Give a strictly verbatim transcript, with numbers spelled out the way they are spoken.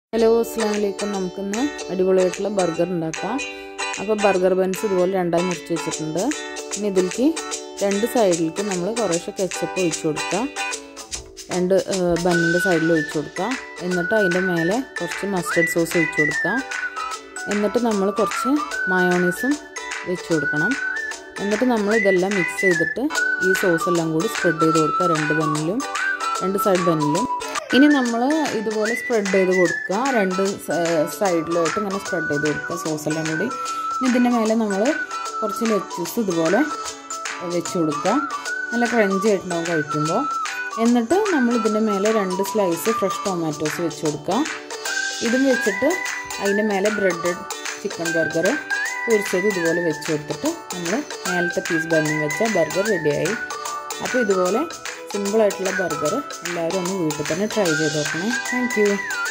Hello അസ്സലാമു അലൈക്കും. നമുക്കിന്ന് അടിപൊളിയായിട്ടുള്ള ബർഗർ ഉണ്ടാക്കാം. അപ്പോൾ ബർഗർ ബൻസ് ഇതുപോലെ രണ്ടായി മുറിച്ച് വെച്ചിട്ടുണ്ട്. ഇനി ഇതിലേക്ക് രണ്ട് സൈഡിലേക്ക് നമ്മൾ കുറേശ്ശെ കെച്ചപ്പ് ഒഴിച്ചു കൊടുക്കുക. രണ്ട് ബന്നിൻ്റെ സൈഡിൽ ഒഴിച്ചു കൊടുക്കുക. എന്നിട്ട് അതിൻ്റെ മേലെ കുറച്ച് മസ്റ്റർഡ് സോസ് ഒഴിച്ചു കൊടുക്കുക. എന്നിട്ട് നമ്മൾ കുറച്ച് മയോണീസും വെച്ച് കൊടുക്കണം. എന്നിട്ട് നമ്മൾ ഇതെല്ലാം മിക്സ് ചെയ്തിട്ട് ഈ സോസ് എല്ലാം കൂടി സ്പ്രെഡ് ചെയ്ത് കൊടുക്കുക രണ്ട് ബന്നിലും രണ്ട് സൈഡ് ബന്നിലും. ഇനി നമ്മൾ ഇതുപോലെ സ്പ്രെഡ് ചെയ്ത് കൊടുക്കുക. രണ്ട് സൈഡിലായിട്ട് ഇങ്ങനെ സ്പ്രെഡ് ചെയ്ത് കൊടുക്കുക സോസെല്ലാം കൂടി. ഇനി ഇതിൻ്റെ മേലെ നമ്മൾ കുറച്ച് ലെറ്റൂസ് ഇതുപോലെ വെച്ച് കൊടുക്കുക. നല്ല ക്രഞ്ചി ആയിട്ടുണ്ടാവും കഴിക്കുമ്പോൾ. എന്നിട്ട് നമ്മൾ ഇതിൻ്റെ മേലെ രണ്ട് സ്ലൈസ് ഫ്രഷ് ടൊമാറ്റോസ് വെച്ച് കൊടുക്കുക. ഇതും വെച്ചിട്ട് അതിൻ്റെ മേലെ ബ്രെഡഡ് ചിക്കൻ ബർഗർ പൊരിച്ചത് ഇതുപോലെ വെച്ച് കൊടുത്തിട്ട് നമ്മൾ മേലത്തെ പീസ് ബന്നും വെച്ചാൽ ബർഗർ റെഡിയായി. അപ്പോൾ ഇതുപോലെ സിമ്പിളായിട്ടുള്ള ബർഗർ എല്ലാവരും ഒന്ന് വീട്ടിൽ തന്നെ ട്രൈ ചെയ്ത് നോക്കണേ. Thank U.